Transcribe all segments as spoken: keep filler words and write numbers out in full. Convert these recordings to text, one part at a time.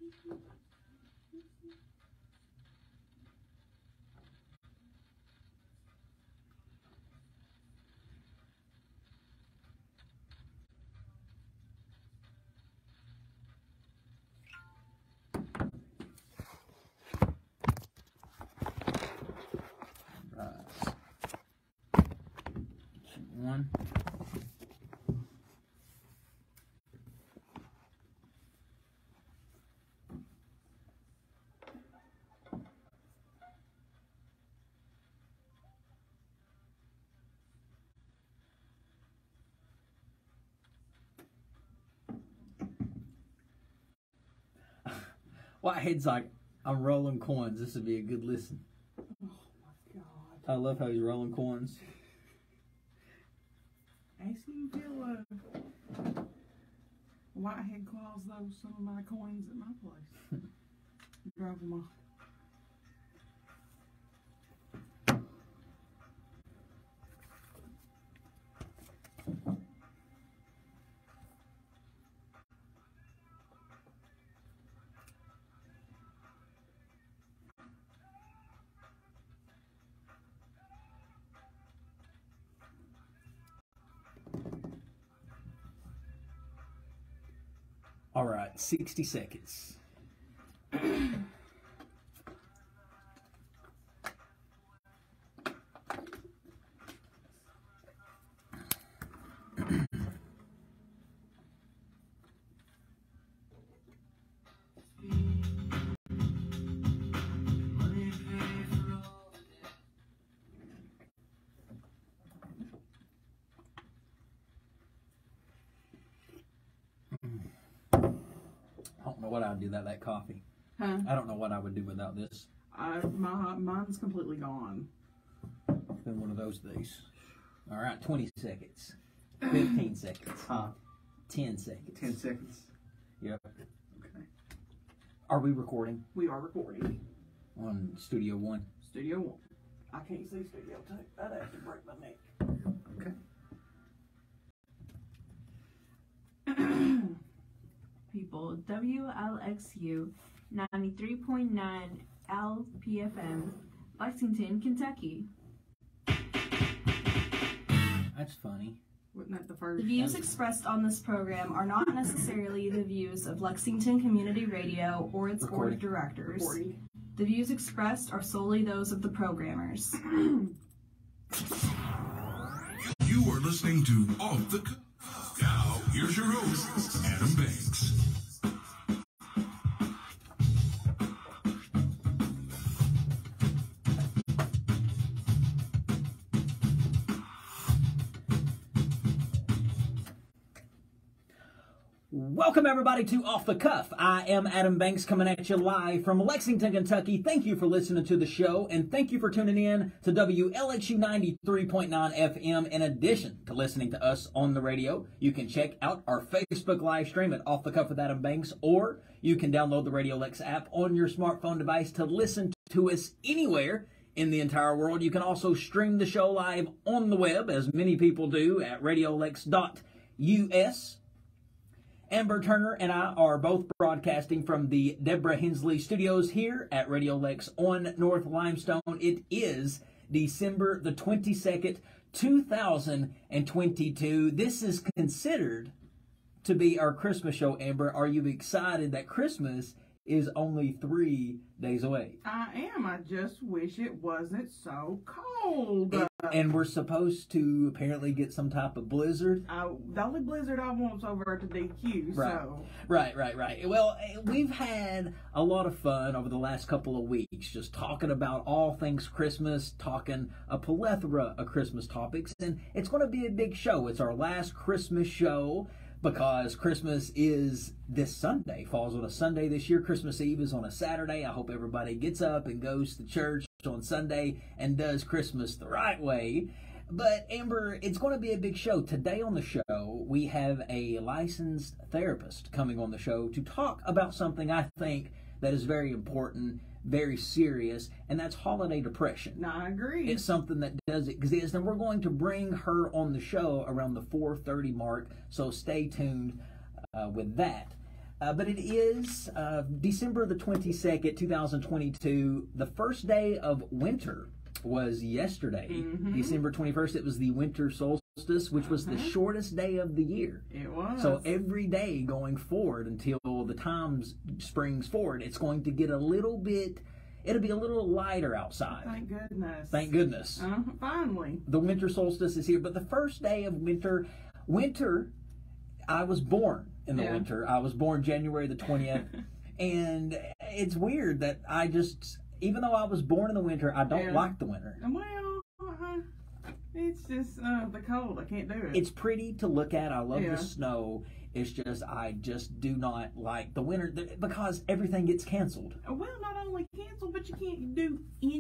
One. Whitehead's like, I'm rolling coins. This would be a good listen. Oh my God. I love how he's rolling coins. Ask him if he'll, uh, Whitehead claws those some of my coins at my place. Drop them off. All right, sixty seconds. I don't know what I would do without that coffee. Huh? I don't know what I would do without this. I, my, mine's completely gone. It's been one of those days. All right, twenty seconds. fifteen seconds. Huh? ten seconds. ten seconds. Yep. Okay. Are we recording We are recording. on Studio One? Studio One. I can't see Studio Two. I'd have to break my neck. Okay. People, W L X U ninety-three point nine L P F M, Lexington, Kentucky. That's funny. Wasn't that the The first? views expressed on this program are not necessarily the views of Lexington Community Radio or its board of directors. Recording. The views expressed are solely those of the programmers. You are listening to Off the Cuff. Now, here's your host, Adam Banks. Welcome, everybody, to Off the Cuff. I am Adam Banks, coming at you live from Lexington, Kentucky. Thank you for listening to the show, and thank you for tuning in to W L X U ninety-three point nine F M. In addition to listening to us on the radio, you can check out our Facebook live stream at Off the Cuff with Adam Banks, or you can download the Radio Lex app on your smartphone device to listen to us anywhere in the entire world. You can also stream the show live on the web, as many people do, at radio lex dot U S. Amber Turner and I are both broadcasting from the Deborah Hensley Studios here at Radio Lex on North Limestone. It is December the twenty-second, two thousand twenty-two. This is considered to be our Christmas show, Amber. Are you excited that Christmas is only three days away? I am. I just wish it wasn't so cold. And, and we're supposed to apparently get some type of blizzard. I, the only blizzard I want's over at the D Q, Right. so. Right, right, right. Well, we've had a lot of fun over the last couple of weeks just talking about all things Christmas, talking a plethora of Christmas topics, and it's going to be a big show. It's our last Christmas show because Christmas is this Sunday, falls on a Sunday this year. Christmas Eve is on a Saturday. I hope everybody gets up and goes to church on Sunday and does Christmas the right way. But, Amber, it's going to be a big show. Today on the show, we have a licensed therapist coming on the show to talk about something I think that is very important, very serious, and that's holiday depression. No, I agree. It's something that does exist, and we're going to bring her on the show around the four thirty mark, so stay tuned uh, with that. Uh, but it is uh, December the twenty-second, two thousand twenty-two. The first day of winter was yesterday, Mhm. December twenty-first. It was the winter solstice, which was the Uh-huh. shortest day of the year. It was. So every day going forward until the time springs forward, it's going to get a little bit, it'll be a little lighter outside. Thank goodness. Thank goodness. Uh, finally. The winter solstice is here. But the first day of winter, winter, I was born in the Yeah. winter. I was born January the twentieth. And it's weird that I just, even though I was born in the winter, I don't Yeah. like the winter. Well, uh, it's just uh, the cold. I can't do it. It's pretty to look at. I love Yeah. the snow. It's just, I just do not like the winter th- because everything gets canceled. Well, not only canceled, but you can't do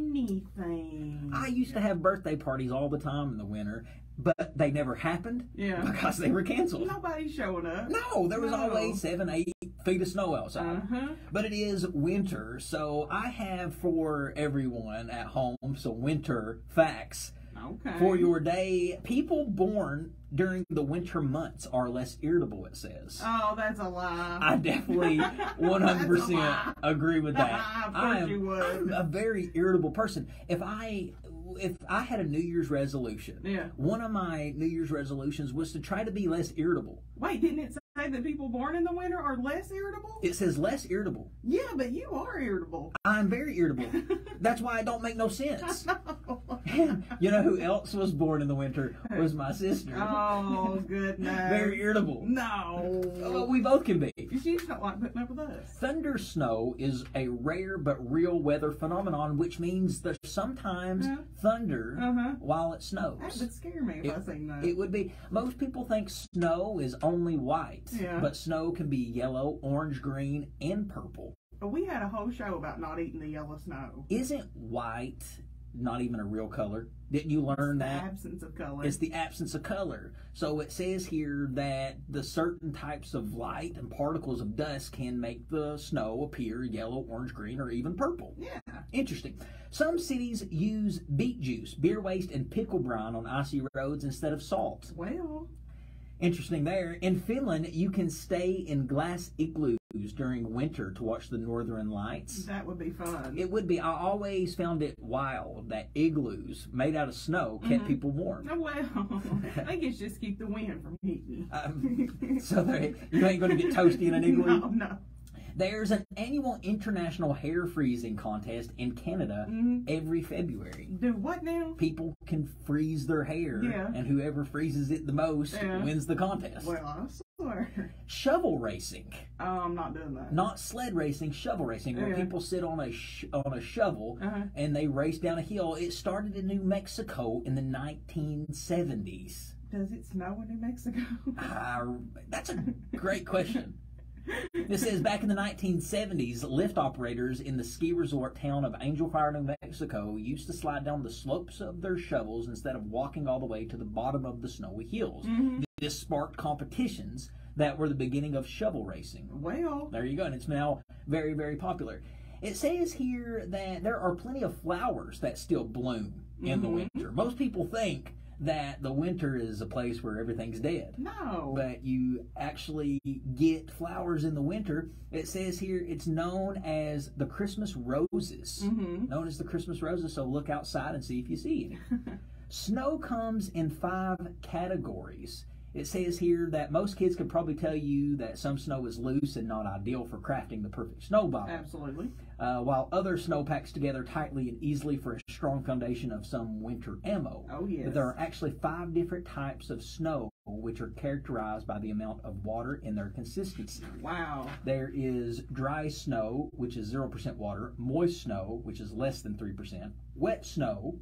anything. I used to have birthday parties all the time in the winter, but they never happened Yeah. because they were canceled. Nobody's showing up. No, there was No. always seven, eight feet of snow outside. Uh-huh. But it is winter, so I have for everyone at home some winter facts Okay. for your day. People born during the winter months are less irritable, it says. Oh, that's a lie. I definitely one hundred percent lie. agree with that. Of course I am, you would. I'm a very irritable person. If I if I had a New Year's resolution, Yeah. one of my New Year's resolutions was to try to be less irritable. Wait, didn't it say that people born in the winter are less irritable? It says less irritable. Yeah, but you are irritable. I'm very irritable. That's why it don't make no sense. No. You know who else was born in the winter was my sister. Oh, goodness. Very irritable. No. Well, we both can be. You just don't like putting up with us. Thunder snow is a rare but real weather phenomenon, which means there's sometimes Yeah. thunder Uh-huh. while it That snows. would scare me if I seen that. It would be. Most people think snow is only white, Yeah. but snow can be yellow, orange, green, and purple. But we had a whole show about not eating the yellow snow. Isn't white not even a real color? Didn't you learn The that? absence of color. It's the absence of color. So it says here that the certain types of light and particles of dust can make the snow appear yellow, orange, green, or even purple. Yeah. Interesting. Some cities use beet juice, beer waste, and pickle brine on icy roads instead of salt. Well, Interesting there. In Finland, you can stay in glass igloos during winter to watch the northern lights. that would be fun. It would be. I always found it wild that igloos made out of snow kept Mhm. people warm. Oh, well, I think it's just keep the wind from hitting you. Um, so there, you ain't going to get toasty in an igloo. No, no. There's an annual international hair freezing contest in Canada Mhm. every February. Do what now? People can freeze their hair, Yeah. and whoever freezes it the most Yeah. wins the contest. Well, I swear. Shovel racing, Oh, I'm not doing that. not sled racing, shovel racing, where Yeah. people sit on a sh- on a shovel Uh-huh. and they race down a hill. It started in New Mexico in the nineteen seventies. Does it snow in New Mexico? Uh, that's a great question. This says back in the nineteen seventies, lift operators in the ski resort town of Angel Fire, New Mexico, used to slide down the slopes of their shovels instead of walking all the way to the bottom of the snowy hills. Mhm. This sparked competitions that were the beginning of shovel racing. Well, There you go, and it's now very, very popular. It says here that there are plenty of flowers that still bloom in the Mhm. winter. Most people think that the winter is a place where everything's dead. no. But you actually get flowers in the winter. It says here it's known as the Christmas roses. Mm-hmm. Known as the Christmas roses, so look outside and see if you see any. Snow comes in five categories. It says here that most kids could probably tell you that some snow is loose and not ideal for crafting the perfect snowball, Absolutely. uh, while other snow packs together tightly and easily for a strong foundation of some winter ammo. Oh, yes. But there are actually five different types of snow which are characterized by the amount of water in their consistency. Wow. There is dry snow, which is zero percent water, moist snow, which is less than three percent, wet snow,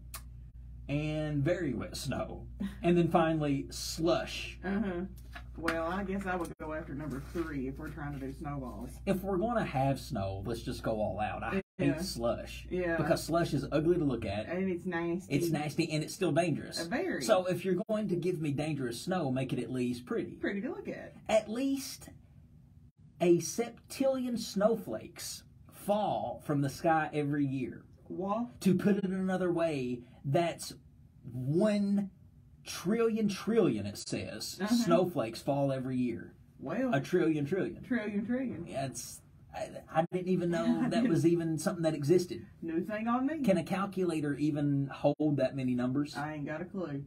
and very wet snow. And then finally, slush. Uh-huh. Well, I guess I would go after number three if we're trying to do snowballs. If we're going to have snow, let's just go all out. I Yeah. hate slush. Yeah. Because slush is ugly to look at. And it's nasty. It's nasty and it's still dangerous. Uh, very. So if you're going to give me dangerous snow, make it at least pretty. Pretty to look at. At least a septillion snowflakes fall from the sky every year. Well, To put it another way, that's one trillion trillion, it says, Uh-huh. snowflakes fall every year. Well, A trillion trillion. trillion, trillion. Yeah, it's, I, I didn't even know that was even something that existed. New thing on me. Can a calculator even hold that many numbers? I ain't got a clue.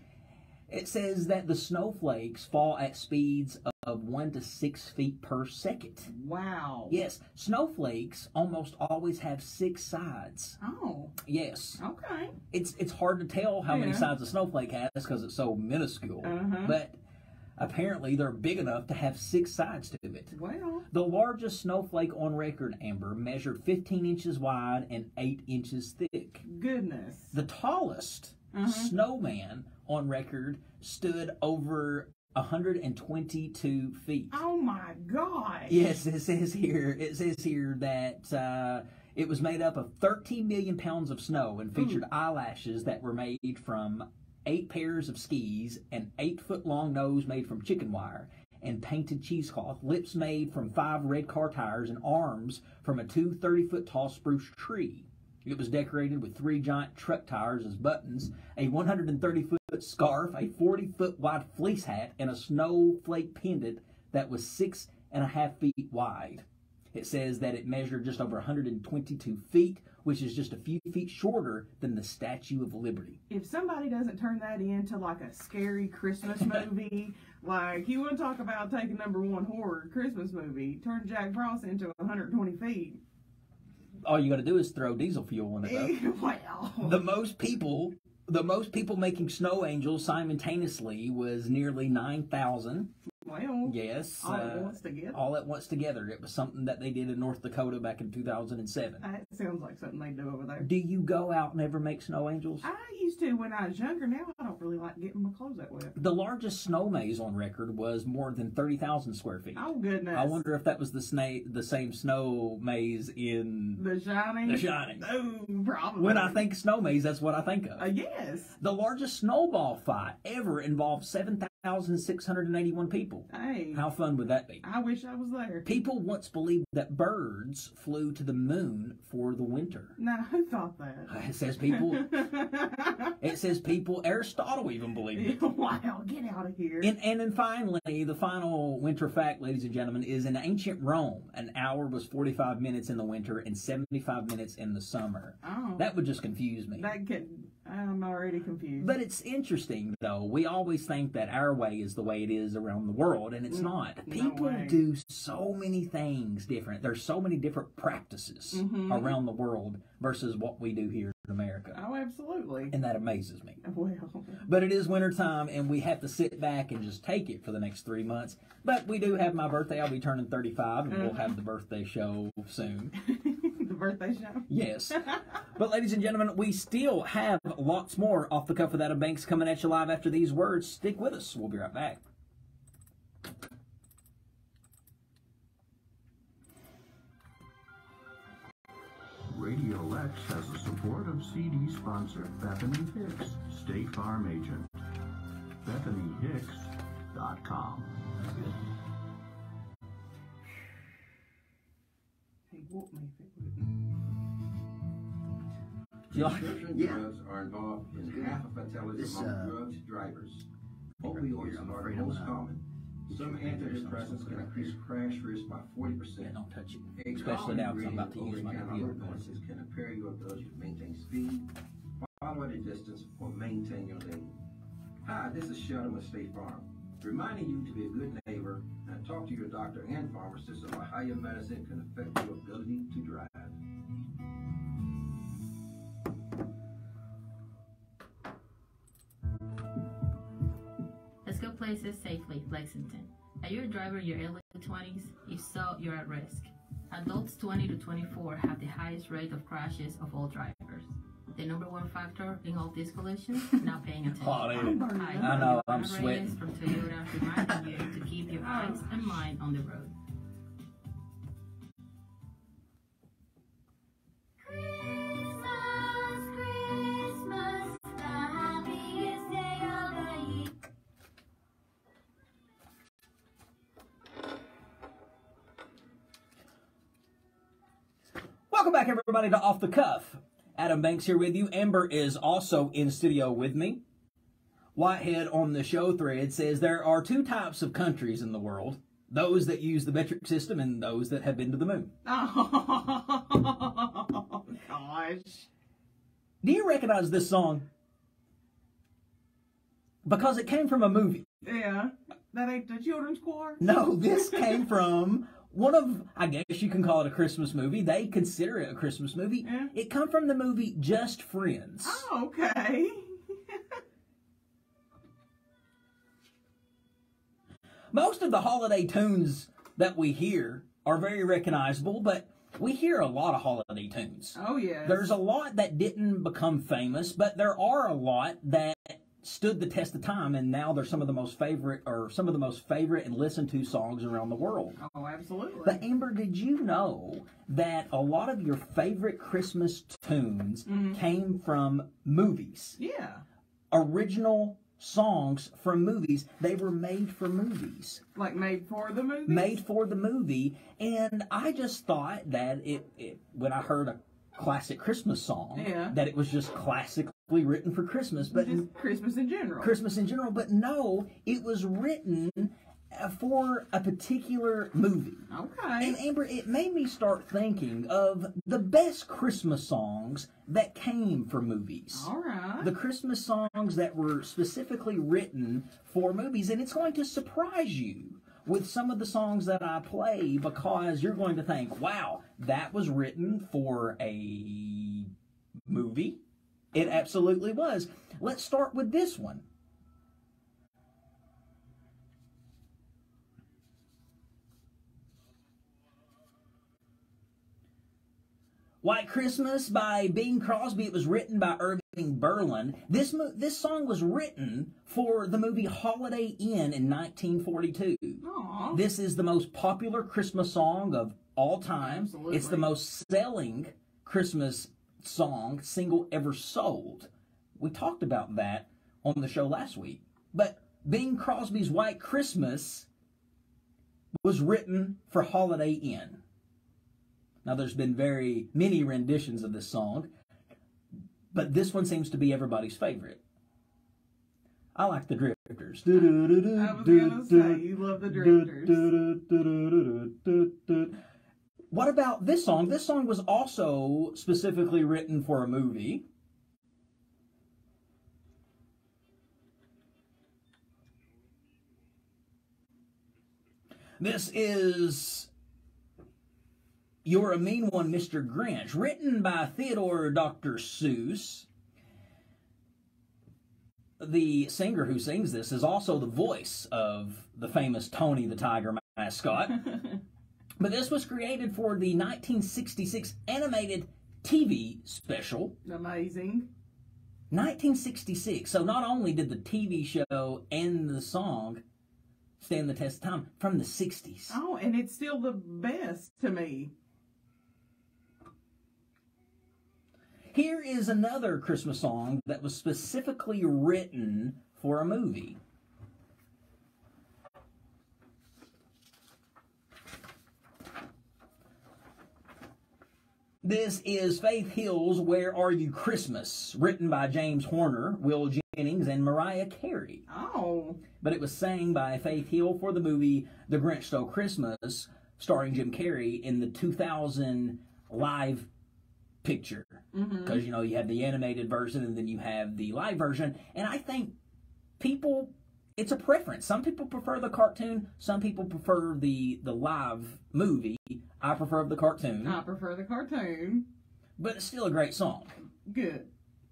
It says that the snowflakes fall at speeds of one to six feet per second. Wow. Yes, snowflakes almost always have six sides. Oh, Yes. okay. It's it's hard to tell how many Yeah. sides a snowflake has because it's so minuscule. Uh-huh. But apparently they're big enough to have six sides to it. Well, The largest snowflake on record, Amber, measured fifteen inches wide and eight inches thick. goodness. The tallest Uh-huh. snowman on record stood over one hundred twenty-two feet. Oh my gosh. Yes, it says here. It says here that uh, it was made up of thirteen million pounds of snow and featured eyelashes that were made from eight pairs of skis, an eight-foot-long nose made from chicken wire, and painted cheesecloth, lips made from five red car tires, and arms from a two thirty-foot-tall spruce tree. It was decorated with three giant truck tires as buttons, a one hundred thirty-foot scarf, a forty-foot-wide fleece hat, and a snowflake pendant that was six and a half feet wide. It says that it measured just over one hundred twenty-two feet, which is just a few feet shorter than the Statue of Liberty. If somebody doesn't turn that into like a scary Christmas movie, like you want to talk about taking number one horror Christmas movie, turn Jack Frost into one hundred twenty feet. All you got to do is throw diesel fuel in it, though. Wow. The most people, the most people making snow angels simultaneously was nearly nine thousand. Well, Yes. all at uh, once together. all at once together. It was something that they did in North Dakota back in two thousand seven. That sounds like something they do over there. Do you go out and ever make snow angels? I used to when I was younger. Now I don't really like getting my clothes that wet. The largest snow maze on record was more than thirty thousand square feet. Oh goodness. I wonder if that was the sna- the same snow maze in The Shining. The Shining. Oh, probably. When I think snow maze, that's what I think of. Uh, yes. The largest snowball fight ever involved seven thousand six hundred eighty-one people. Hey. How fun would that be? I wish I was there. People once believed that birds flew to the moon for the winter. Now who thought that? It says people. It says people. Aristotle even believed it. Wow, get out of here. And, and then finally, the final winter fact, ladies and gentlemen, is in ancient Rome, an hour was forty-five minutes in the winter and seventy-five minutes in the summer. Oh, That would just confuse me. that could, I'm already confused. But it's interesting, though. We always think that our way is the way it is around the world, and it's Mm, not. no People way. do so many things different. There's so many different practices Mhm. around the world versus what we do here in America. Oh, absolutely. And that amazes me. Well, But it is wintertime, and we have to sit back and just take it for the next three months. But we do have my birthday. I'll be turning thirty-five, and we'll have the birthday show soon. the birthday show. Yes. But ladies and gentlemen, we still have lots more Off the Cuff with Adam Banks coming at you live after these words. Stick with us. We'll be right back. Radio X has the support of C D sponsor Bethany Hicks, State Farm Agent. Bethany Hicks dot com. He whooped me if it wouldn't. You like- Prescription Yeah. drugs are involved in Good. half of fatalities This, among uh, drugs drivers. right Opioids here, I'm are afraid the I'm most not- common. Some antidepressants can increase crash risk by forty Yeah, percent. don't touch it. Especially now because I'm about to use my computer. Overcalories can impair your ability to maintain speed, follow at a distance, or maintain your lane. Hi, this is Sheldon with State Farm, reminding you to be a good neighbor and talk to your doctor and pharmacist about how your medicine can affect your ability to drive. Let's go places safely, Lexington. Are you a driver in your early twenties? If so, you're at risk. Adults twenty to twenty-four have the highest rate of crashes of all drivers. The number one factor in all these collisions, not paying attention. Oh, dude. Hi, I know, I'm Reyes sweating. from Toyota, reminding you to keep your eyes and mind on the road. Welcome back, everybody, to Off the Cuff. Adam Banks here with you. Amber is also in studio with me. Whitehead on the show thread says there are two types of countries in the world, those that use the metric system and those that have been to the moon. Oh, gosh. Do you recognize this song? Because it came from a movie. Yeah. That ain't the children's choir? No, this came from one of, I guess you can call it a Christmas movie. They consider it a Christmas movie. Yeah. It come from the movie Just Friends. Oh, okay. Most of the holiday tunes that we hear are very recognizable, but we hear a lot of holiday tunes. Oh, yes. There's a lot that didn't become famous, but there are a lot that stood the test of time, and now they're some of the most favorite, or some of the most favorite and listened to songs around the world. Oh, absolutely. But Amber, did you know that a lot of your favorite Christmas tunes Mhm. came from movies? Yeah. Original songs from movies. They were made for movies. Like made for the movie? Made for the movie. And I just thought that it, it when I heard a classic Christmas song, Yeah. that it was just classically written for Christmas. But Just Christmas in general. Christmas in general. But no, it was written uh, for a particular movie. Okay. And Amber, it made me start thinking of the best Christmas songs that came from movies. All right. The Christmas songs that were specifically written for movies. And it's going to surprise you with some of the songs that I play, because you're going to think, wow, that was written for a movie. It absolutely was. Let's start with this one. White Christmas by Bing Crosby. It was written by Irving Berlin. This mo- this song was written for the movie Holiday Inn in nineteen forty-two. Aw. This is the most popular Christmas song of all time. Absolutely. It's the most selling Christmas song single ever sold. We talked about that on the show last week. But Bing Crosby's White Christmas was written for Holiday Inn. Now, there's been very many renditions of this song, but this one seems to be everybody's favorite. I like the Drifters. I was gonna say, you love the Drifters. What about this song? This song was also specifically written for a movie. This is You're a Mean One, Mister Grinch, written by Theodore Doctor Seuss. The singer who sings this is also the voice of the famous Tony the Tiger mascot. But this was created for the nineteen sixty-six animated T V special. Amazing. nineteen sixty-six. So not only did the T V show and the song stand the test of time, from the sixties. Oh, and it's still the best to me. Here is another Christmas song that was specifically written for a movie. This is Faith Hill's Where Are You Christmas, written by James Horner, Will Jennings, and Mariah Carey. Oh. But it was sang by Faith Hill for the movie The Grinch Stole Christmas, starring Jim Carrey, in the two thousand live picture. Because, Mm-hmm. you know, you have the animated version and then you have the live version. And I think people, it's a preference. Some people prefer the cartoon. Some people prefer the, the live movie. I prefer the cartoon. I prefer the cartoon. But it's still a great song. Good.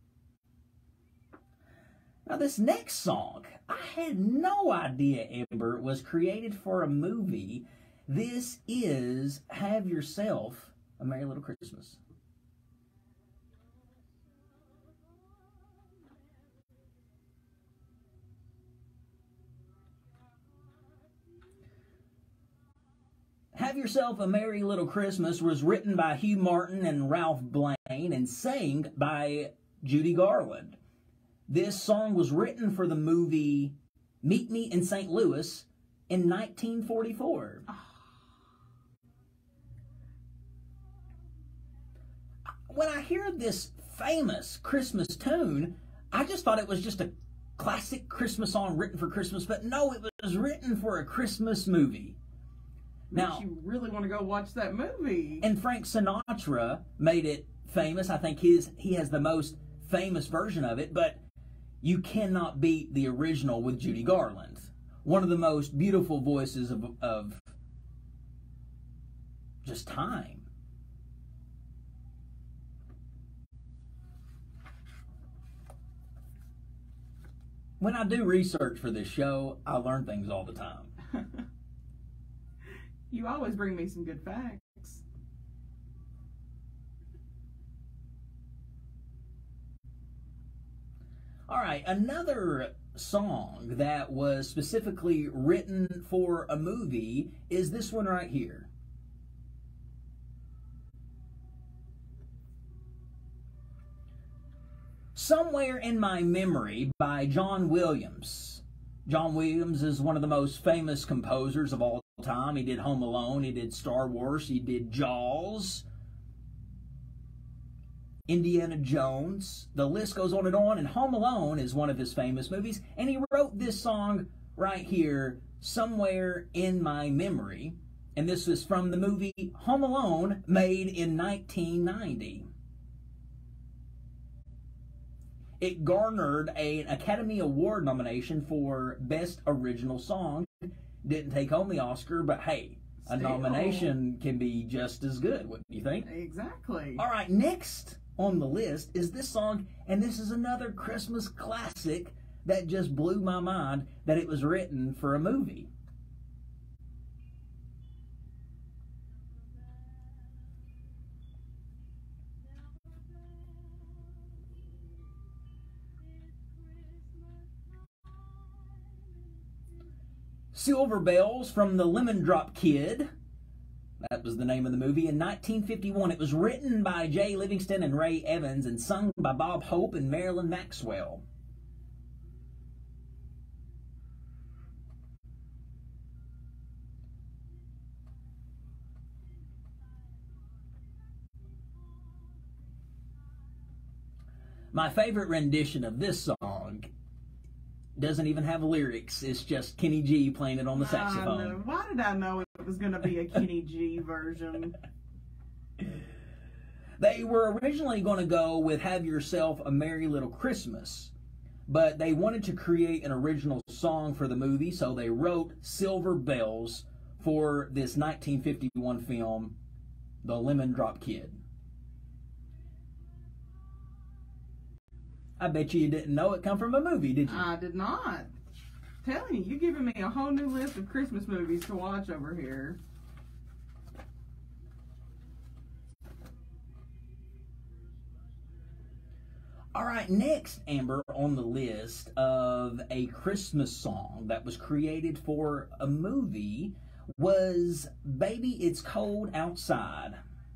Now, this next song, I had no idea, Amber, was created for a movie. This is Have Yourself a Merry Little Christmas. Have Yourself a Merry Little Christmas was written by Hugh Martin and Ralph Blaine and sang by Judy Garland. This song was written for the movie Meet Me in Saint Louis in nineteen forty-four. When I hear this famous Christmas tune, I just thought it was just a classic Christmas song written for Christmas, but no, it was written for a Christmas movie. Now, Makes you really want to go watch that movie. and Frank Sinatra made it famous. I think his he has the most famous version of it, but you cannot beat the original with Judy Garland. One of the most beautiful voices of, of just time. When I do research for this show, I learn things all the time. You always bring me some good facts. All right, another song that was specifically written for a movie is this one right here. Somewhere in My Memory by John Williams. John Williams is one of the most famous composers of all time. He did Home Alone, he did Star Wars, he did Jaws, Indiana Jones. The list goes on and on, and Home Alone is one of his famous movies, and he wrote this song right here, Somewhere in My Memory, and this was from the movie Home Alone, made in nineteen ninety. It garnered a, an Academy Award nomination for Best Original Song. Didn't take home the Oscar, but hey, a Still. nomination can be just as good, wouldn't you think? Exactly. All right, next on the list is this song, and this is another Christmas classic that just blew my mind that it was written for a movie. Silver Bells from the Lemon Drop Kid. That was the name of the movie. In nineteen fifty-one, it was written by Jay Livingston and Ray Evans and sung by Bob Hope and Marilyn Maxwell. My favorite rendition of this song doesn't even have lyrics. It's just Kenny G playing it on the I saxophone. know. Why did I know it was going to be a Kenny G version? They were originally going to go with Have Yourself a Merry Little Christmas, but they wanted to create an original song for the movie, so they wrote Silver Bells for this nineteen fifty-one film, The Lemon Drop Kid. I bet you you didn't know it come from a movie, did you? I did not. Telling you, you're giving me a whole new list of Christmas movies to watch over here. All right, next, Amber, on the list of a Christmas song that was created for a movie was Baby It's Cold Outside.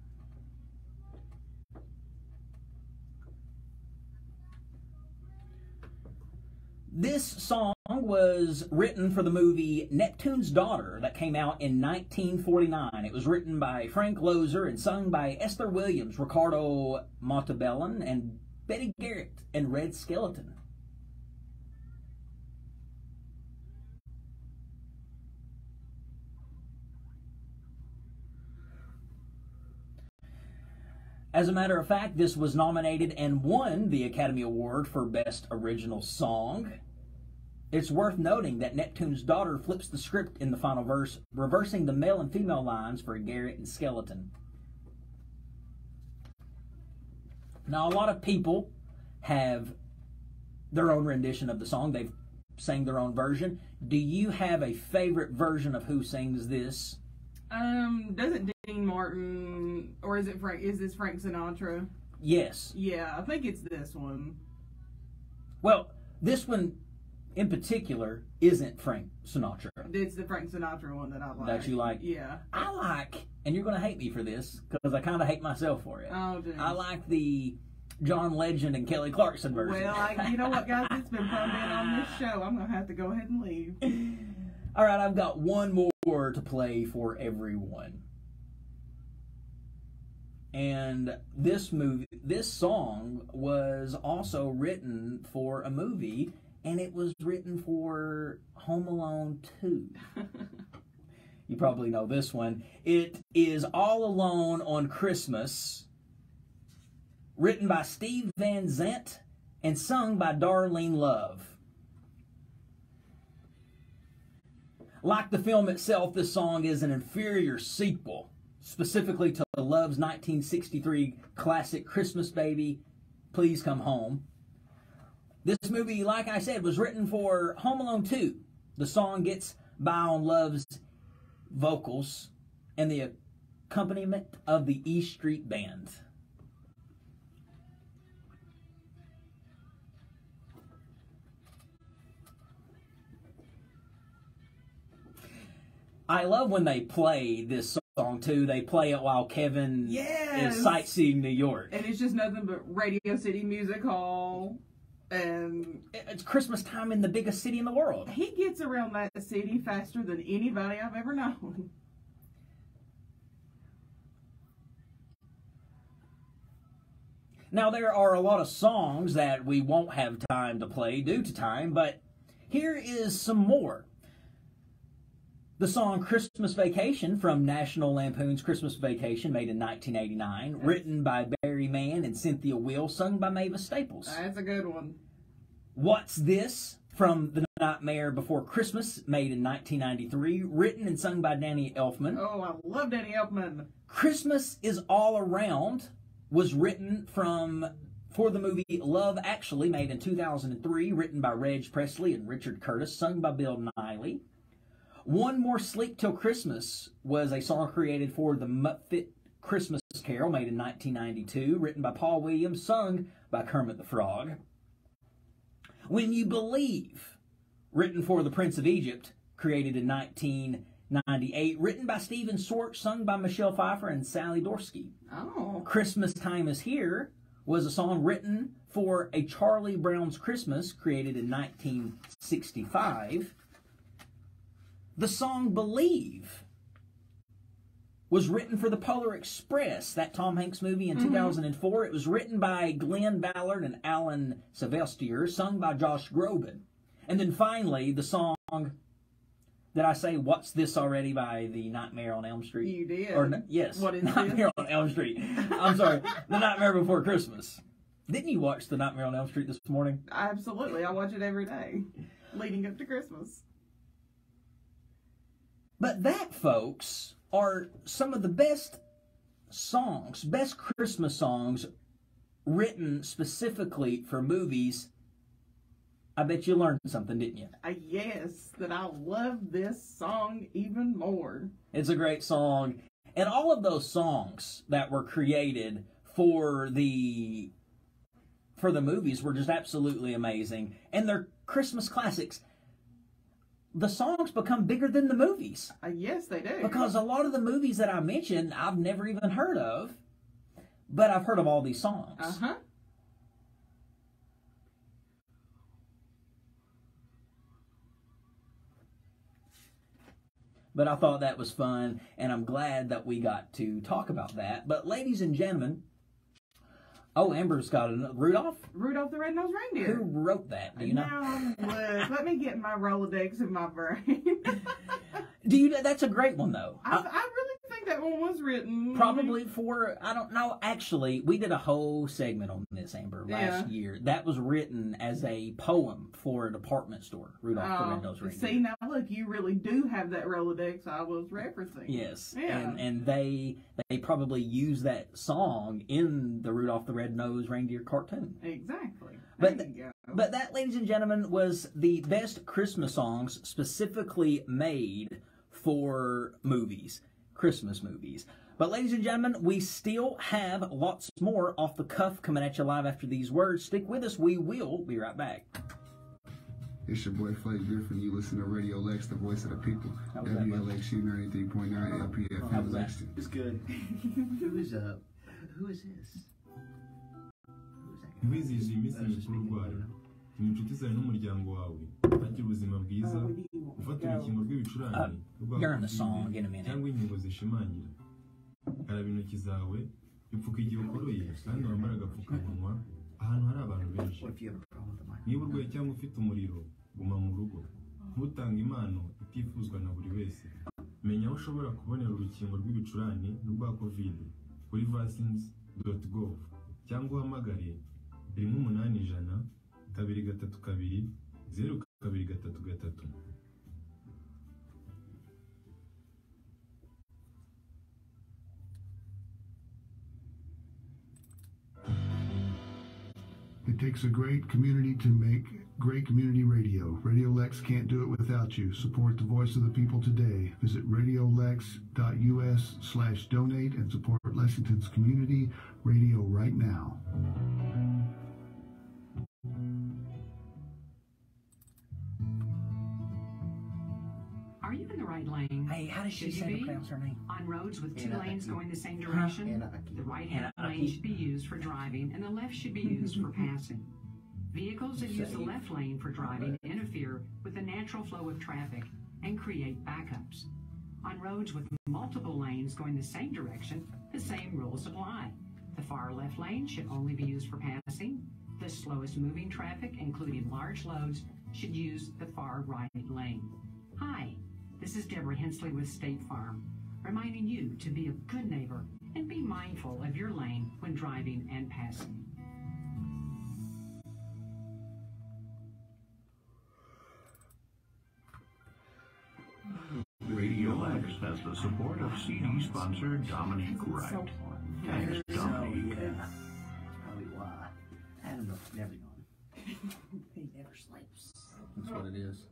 This song was written for the movie Neptune's Daughter that came out in nineteen forty-nine. It was written by Frank Loesser and sung by Esther Williams, Ricardo Montalban, and Betty Garrett and Red Skeleton. As a matter of fact, this was nominated and won the Academy Award for Best Original Song. It's worth noting that Neptune's Daughter flips the script in the final verse, reversing the male and female lines for Garrett and Skeleton. Now, a lot of people have their own rendition of the song. They've sang their own version. Do you have a favorite version of who sings this? Um, doesn't Dean Martin, or is it Frank, is this Frank Sinatra? Yes. Yeah, I think it's this one. Well, this one in particular isn't Frank Sinatra. It's the Frank Sinatra one that I like. That you like? Yeah. I like, and you're going to hate me for this, because I kind of hate myself for it. Oh, dude. I like the John Legend and Kelly Clarkson version. Well, I, you know what, guys? It's been fun being on this show. I'm going to have to go ahead and leave. All right, I've got one more to play for everyone. And this movie, this song was also written for a movie, and it was written for Home Alone two. You probably know this one. It is All Alone on Christmas, written by Steve Van Zandt and sung by Darlene Love. Like the film itself, this song is an inferior sequel, specifically to Love's nineteen sixty-three classic Christmas Baby, Please Come Home. This movie, like I said, was written for Home Alone two. The song gets by on Love's vocals and the accompaniment of the E Street Band. I love when they play this song, too. They play it while Kevin Yes. is sightseeing New York. And it's just nothing but Radio City Music Hall. And It's Christmas time in the biggest city in the world. he gets around that city faster than anybody I've ever known. Now, there are a lot of songs that we won't have time to play due to time, but here is some more. The song Christmas Vacation from National Lampoon's Christmas Vacation, made in nineteen eighty-nine, written by Barry Mann and Cynthia Will, sung by Mavis Staples. That's a good one. What's This from The Nightmare Before Christmas, made in nineteen ninety-three, written and sung by Danny Elfman. Oh, I love Danny Elfman. Christmas Is All Around was written from for the movie Love Actually, made in two thousand three, written by Reg Presley and Richard Curtis, sung by Bill Nighy. One More Sleep Till Christmas was a song created for the Muppet Christmas Carol, made in nineteen ninety-two, written by Paul Williams, sung by Kermit the Frog. When You Believe, written for The Prince of Egypt, created in nineteen ninety-eight, written by Stephen Schwartz, sung by Michelle Pfeiffer and Sally Dorsey. Oh. Christmas Time Is Here was a song written for A Charlie Brown's Christmas, created in nineteen sixty-five. The song Believe was written for the Polar Express, that Tom Hanks movie in mm-hmm. two thousand four. It was written by Glenn Ballard and Alan Silvestri, sung by Josh Groban. And then finally, the song, did I say What's This Already by the Nightmare on Elm Street? You did. Or, yes, What is Nightmare this? on Elm Street. I'm sorry, The Nightmare Before Christmas. Didn't you watch The Nightmare on Elm Street this morning? Absolutely. I watch it every day, leading up to Christmas. But that, folks, are some of the best songs, best Christmas songs written specifically for movies. I bet you learned something, didn't you? Uh, yes, that I love this song even more. It's a great song. And all of those songs that were created for the for the movies were just absolutely amazing. And they're Christmas classics. The songs become bigger than the movies. Uh, yes, they do. Because a lot of the movies that I mentioned, I've never even heard of. But I've heard of all these songs. Uh-huh. But I thought that was fun, and I'm glad that we got to talk about that. But ladies and gentlemen, oh, Amber's got a Rudolph? Rudolph the Red-Nosed Reindeer. Who wrote that? Do you know? Now, look, let me get my Rolodex in my brain. Do you? That's a great one, though. I, I really think that one was written. Probably for, I don't know, actually, we did a whole segment on this, Amber, last Yeah. year. That was written as a poem for a department store, Rudolph the Oh, Red-Nosed Reindeer. see, now look, you really do have that Rolodex I was referencing. Yes, Yeah. and and they they probably use that song in the Rudolph the Red-Nosed Reindeer cartoon. Exactly. But there you go. But that, ladies and gentlemen, was the best Christmas songs specifically made for movies, Christmas movies. But ladies and gentlemen, we still have lots more off the cuff coming at you live after these words. Stick with us. We will be right back. It's your boy Flake Griffin. You listen to Radio Lex, the voice of the people. How was that, W L X U ninety-three point nine L P F How M was that? Lexington. It's good. Who is uh? Who is this? Who is that? Ntiwizihije iminsi mikuru urwaye mu inshuti zawe n'umuryango wawe bagira ubuzima bwiza ufata urukingo rw'ibicurane You're in the song in a minute. cyangwa inkingo zishimangira karaba intoki zawe ipfuka igihe ukoroye kandi wambara agapfukamunwa ahantu hari abantu benshi What if you have a problem with the mic? niba urwaye cyangwa ufite umuriro guma mu rugo ntutange impano itifuzwa na buri wese menya aho ushobora kubonera urukingo rw'ibicurane n'urwa covid kuri vaccines dot gov cyangwa uhamagare rimwe umunani ijana kabiri gatatu kabiri zeru kabiri gatatu gatatu. It takes a great community to make great community radio. Radio Lex can't do it without you. Support the voice of the people today. Visit radiolex dot U S slash donate and support Lexington's community radio right now. Are you in the right lane? Hey, how does she Should say you to be? pronounce her name? On roads with two Anna lanes Aki. going the same direction, Anna Aki. the right-hand Anna lane Aki. should be used for driving and the left should be used for passing. Vehicles that use the Say. left lane for driving interfere with the natural flow of traffic and create backups. On roads with multiple lanes going the same direction, the same rules apply. The far left lane should only be used for passing. The slowest moving traffic, including large loads, should use the far right lane. Hi, this is Deborah Hensley with State Farm, reminding you to be a good neighbor and be mindful of your lane when driving and passing. Radio X has the support of C D sponsor Dominique Wright. Thanks, Dominique. Probably why. Adam never gone. He never sleeps. That's what it is.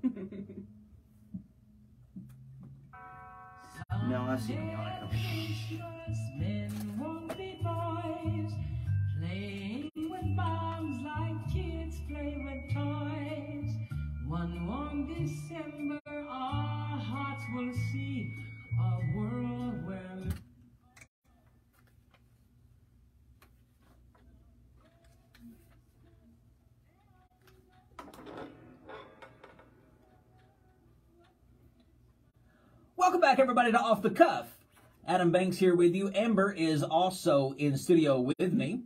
No, I see him yawning a couple times. Men won't be boys, playing with bombs like kids play with toys. One warm December, our hearts will see a world where. Welcome back, everybody, to Off the Cuff. Adam Banks here with you. Amber is also in studio with me.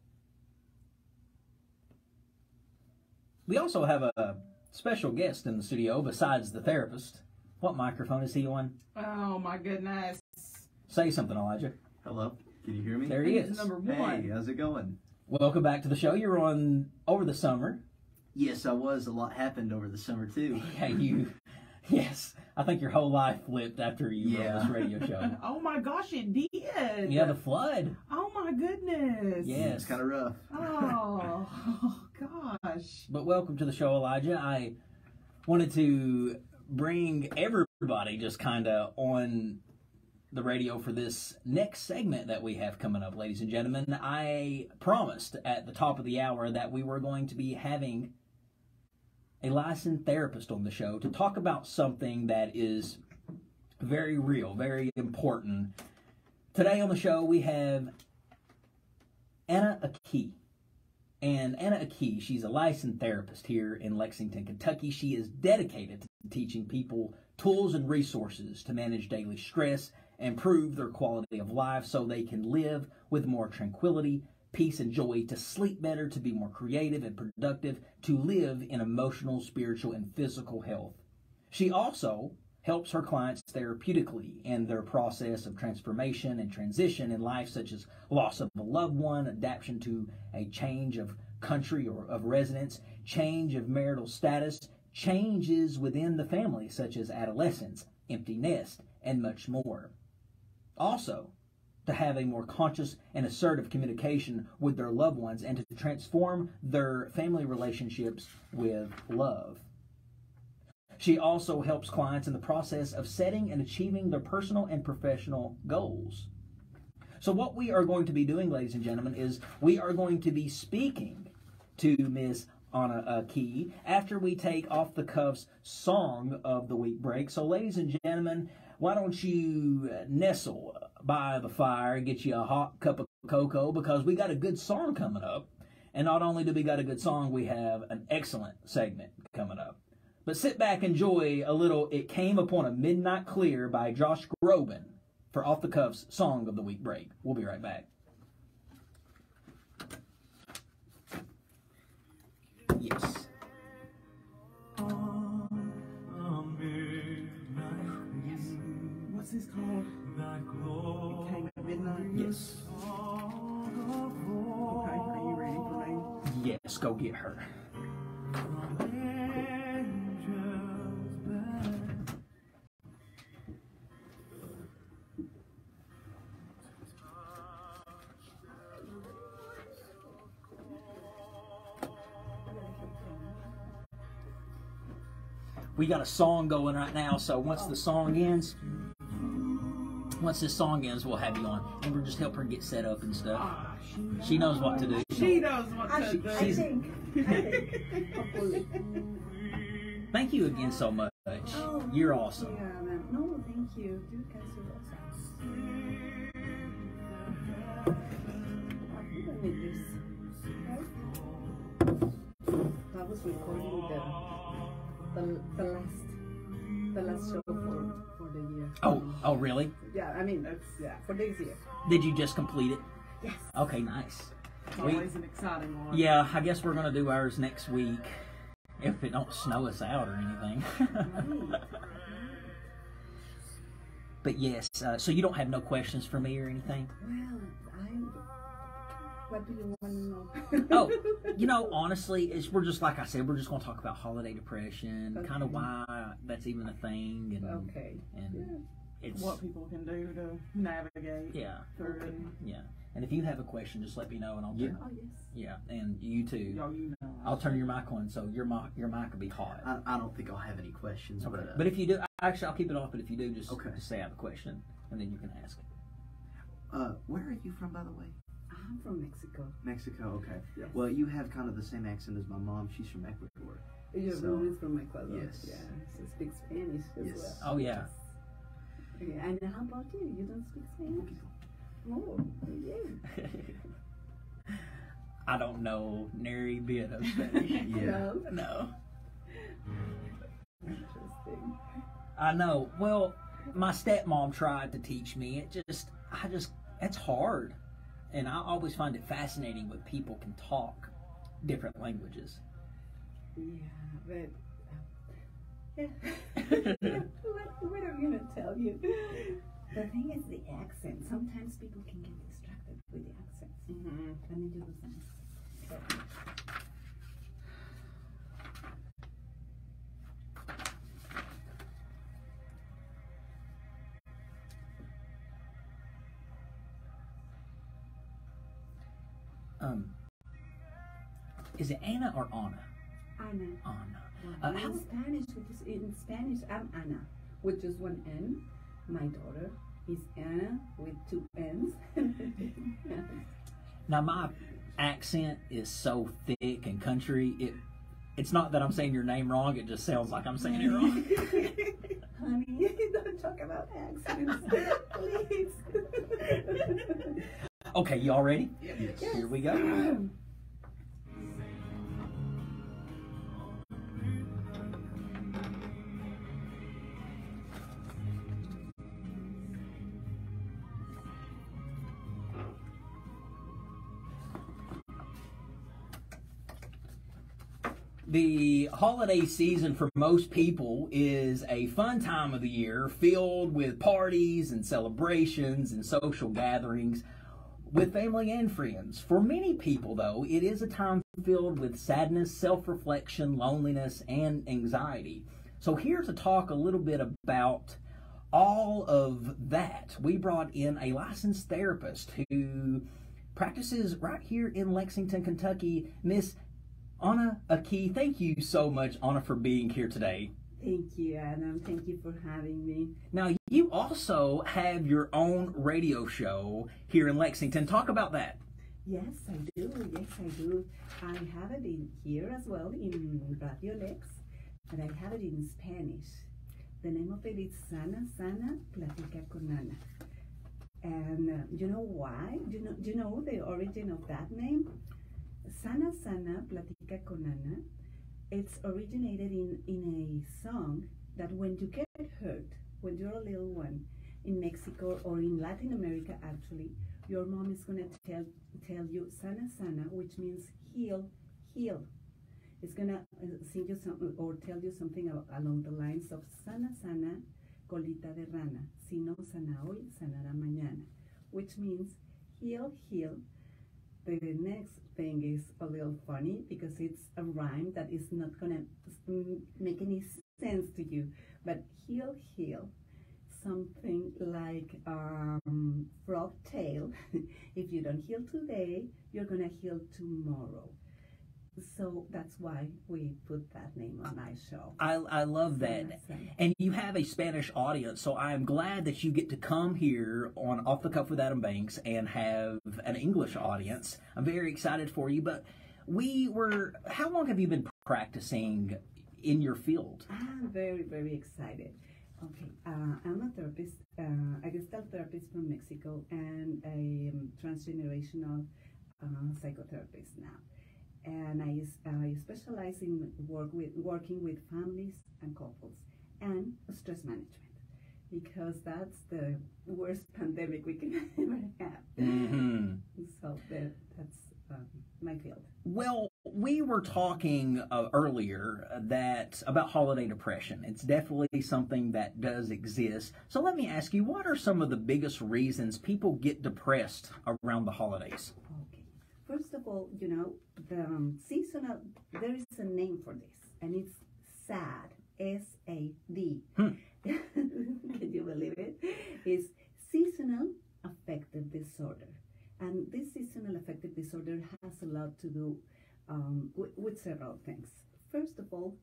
We also have a special guest in the studio besides the therapist. What microphone is he on? Oh my goodness. Say something, Elijah. Hello, can you hear me? There he He's is. number one. Hey, how's it going? Welcome back to the show. You were on over the summer. Yes, I was. A lot happened over the summer, too. Yeah, you. Yes, I think your whole life flipped after you Yeah. wrote this radio show. Oh my gosh, it did. Yeah, the flood. Oh my goodness. Yes. It's kind of rough. Oh, oh gosh. But welcome to the show, Elijah. I wanted to bring everybody just kind of on the radio for this next segment that we have coming up, ladies and gentlemen. I promised at the top of the hour that we were going to be having a licensed therapist on the show to talk about something that is very real, very important. Today on the show, we have Anna Aki. And Anna Aki, she's a licensed therapist here in Lexington, Kentucky. She is dedicated to teaching people tools and resources to manage daily stress, improve their quality of life so they can live with more tranquility, peace, and joy, to sleep better, to be more creative and productive, to live in emotional, spiritual, and physical health. She also helps her clients therapeutically in their process of transformation and transition in life, such as loss of a loved one, adaptation to a change of country or of residence, change of marital status, changes within the family, such as adolescence, empty nest, and much more. Also, to have a more conscious and assertive communication with their loved ones and to transform their family relationships with love. She also helps clients in the process of setting and achieving their personal and professional goals. So what we are going to be doing, ladies and gentlemen, is we are going to be speaking to Miz Anna Aki after we take Off the Cuff's Song of the Week break. So, ladies and gentlemen, why don't you nestle by the fire and get you a hot cup of cocoa, because we got a good song coming up. And not only do we got a good song, we have an excellent segment coming up. But sit back, enjoy a little It Came Upon a Midnight Clear by Josh Groban for Off the Cuff's Song of the Week break. We'll be right back. Yes. is called It Came at Midnight. Yes. Okay, are you ready for me? Yes, go get her. We got a song going right now, so once the song ends, once this song ends, we'll have you on. Amber, just help her get set up and stuff. Ah, she, she knows what to do. She knows what I, to do. I think. I think. Hopefully. Thank you again so much. Oh, You're awesome. Yeah, man. No, thank you. You guys are awesome. We don't need this. Right? That was recording the, the, the last the last show for, for the year. Oh, oh, really? Yeah, I mean, that's, yeah, for this year. Did you just complete it? Yes. Okay, nice. It's always an exciting one. Yeah, I guess we're gonna do ours next week if it don't snow us out or anything. But yes, uh, so you don't have no questions for me or anything? Well, I'm. What do you want to know? Oh, you know, honestly, it's, we're just like I said, we're just going to talk about holiday depression, Okay. kind of why that's even a thing, and Okay. and Yeah. it's What people can do to navigate yeah, through it. yeah. And if you have a question, just let me know, and I'll Yeah. turn. Oh, yes. Yeah, and you too. Y'all, you know. I'll turn your mic on, so your mic your mic will be hot. I, I don't think I'll have any questions. Okay. But, uh, But if you do, actually, I'll keep it off. But if you do, just, Okay. just say I have a question, and then you can ask. uh, where are you from, by the way? I'm from Mexico. Mexico. Okay. Yes. Well, you have kind of the same accent as my mom. She's from Ecuador. Your So- mom is from Ecuador. Yes. Yeah, she speaks Spanish as Yes. well. Oh yeah. Okay, and how about you? You don't speak Spanish? Oh, yeah. I don't know nary bit of Spanish. Yeah. No? No. Interesting. I know. Well, my stepmom tried to teach me. It just, I just, it's hard. And I always find it fascinating when people can talk different languages. Yeah, but uh, yeah. what, what am I gonna tell you? The thing is the accent. Sometimes people can get distracted with the accents. Mm-hmm. Let me do the same. So, Um, is it Anna or Anna? Ana. Anna. Well, Uh, how- in Spanish, which is in Spanish, I'm Ana, with just one N. My daughter is Anna with two N's. Now my accent is so thick and country. It, it's not that I'm saying your name wrong. It just sounds like I'm saying it wrong. Honey, don't talk about accents, please. Okay, y'all ready? Yes. Here we go. The holiday season for most people is a fun time of the year filled with parties and celebrations and social gatherings with family and friends. For many people, though, it is a time filled with sadness, self-reflection, loneliness, and anxiety. So here to talk a little bit about all of that, we brought in a licensed therapist who practices right here in Lexington, Kentucky, Miss Anna Aki. Thank you so much, Anna, for being here today. Thank you, Adam. Thank you for having me. Now, you also have your own radio show here in Lexington. Talk about that. Yes, I do. Yes, I do. I have it in here as well in Radio Lex, and I have it in Spanish. The name of it is Sana Sana Platica con Ana. And uh, you know why? Do you know, do you know the origin of that name? Sana Sana Platica con Ana. It's originated in, in a song that when you get hurt, when you're a little one, in Mexico or in Latin America actually, your mom is going to tell tell you Sana Sana, which means heal, heal. It's going to uh, sing you something or tell you something al- along the lines of Sana Sana colita de rana. Si no sana hoy, sanará mañana. Which means heal, heal. The next thing is a little funny because it's a rhyme that is not gonna make any sense to you. But heal, heal. Something like um, frog tail. If you don't heal today, you're gonna heal tomorrow. So that's why we put that name on my show. I, I love that. And you have a Spanish audience, so I'm glad that you get to come here on Off the Cuff with Adam Banks and have an English audience. I'm very excited for you. But we were, how long have you been practicing in your field? I'm very, very excited. Okay, uh, I'm a therapist, uh, a Gestalt therapist from Mexico, and a um, transgenerational uh, psychotherapist now. And I, I specialize in work with, working with families and couples and stress management, because that's the worst pandemic we can ever have. Mm-hmm. So that, that's um, my field. Well, we were talking uh, earlier that about holiday depression. It's definitely something that does exist. So let me ask you, what are some of the biggest reasons people get depressed around the holidays? Okay. First of all, you know, the um, seasonal, there is a name for this, and it's SAD, S A D. Hmm. Can you believe it? It's seasonal affective disorder. And this seasonal affective disorder has a lot to do um, with, with several things. First of all,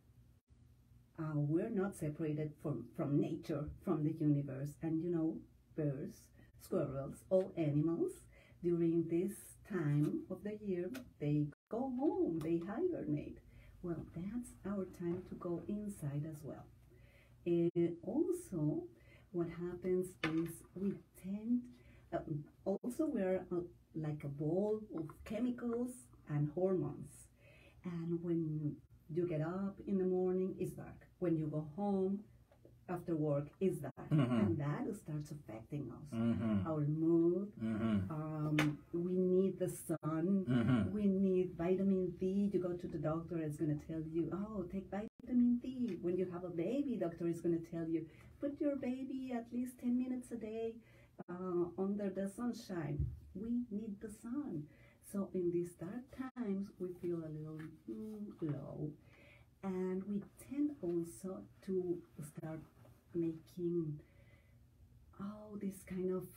uh, we're not separated from, from nature, from the universe. And you know, birds, squirrels, all animals, during this time of the year, they go home, they hibernate. Well, that's our time to go inside as well. And also, what happens is we tend, uh, also we're uh, like a ball of chemicals and hormones. And when you get up in the morning, it's dark. When you go home after work, it's dark. Mm-hmm. And that starts affecting us. Mm-hmm. Our mood, Mm-hmm. um, we need the sun, Mm-hmm. we need vitamin D. You go to the doctor, it's going to tell you, oh, take vitamin D. When you have a baby, doctor is going to tell you, put your baby at least ten minutes a day uh, under the sunshine. We need the sun. So in these dark times, we feel a little mm, low. And we tend also to start making, oh, this kind of,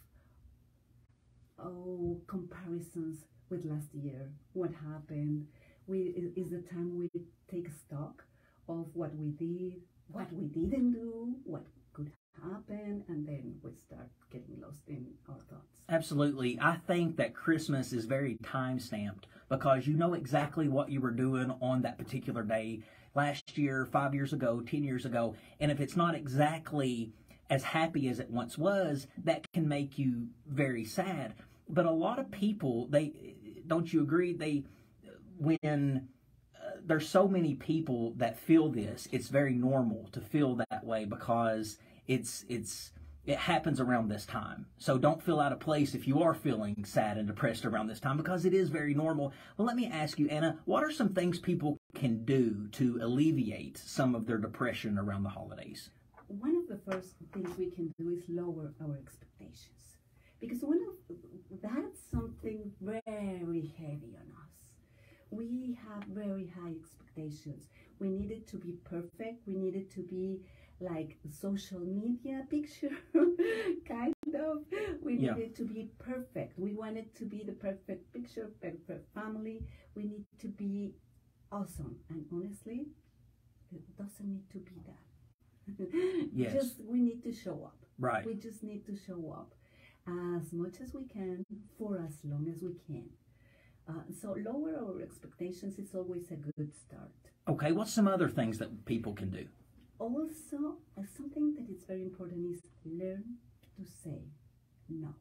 oh, comparisons with last year. What happened? We is the time we take stock of what we did, what we didn't do, what could happen, and then we start getting lost in our thoughts. Absolutely. I think that Christmas is very time-stamped because you know exactly what you were doing on that particular day last year, five years ago, ten years ago. And if it's not exactly as happy as it once was, that can make you very sad. But a lot of people, they, don't you agree, they, when uh, there's so many people that feel this, it's very normal to feel that way because it's, it's, it happens around this time. So don't feel out of place if you are feeling sad and depressed around this time because it is very normal. Well, let me ask you, Anna, what are some things people can do to alleviate some of their depression around the holidays? One of the first things we can do is lower our expectations. Because one of that's something very heavy on us. We have very high expectations. We need it to be perfect. We need it to be like social media picture, kind of. We need Yeah. it to be perfect. We want it to be the perfect picture, perfect family. We need to be awesome. And honestly, it doesn't need to be that. Yes. Just we need to show up. Right. We just need to show up as much as we can for as long as we can. Uh, so lower our expectations is always a good start. Okay, what's some other things that people can do? Also, uh, something that is very important is learn to say no.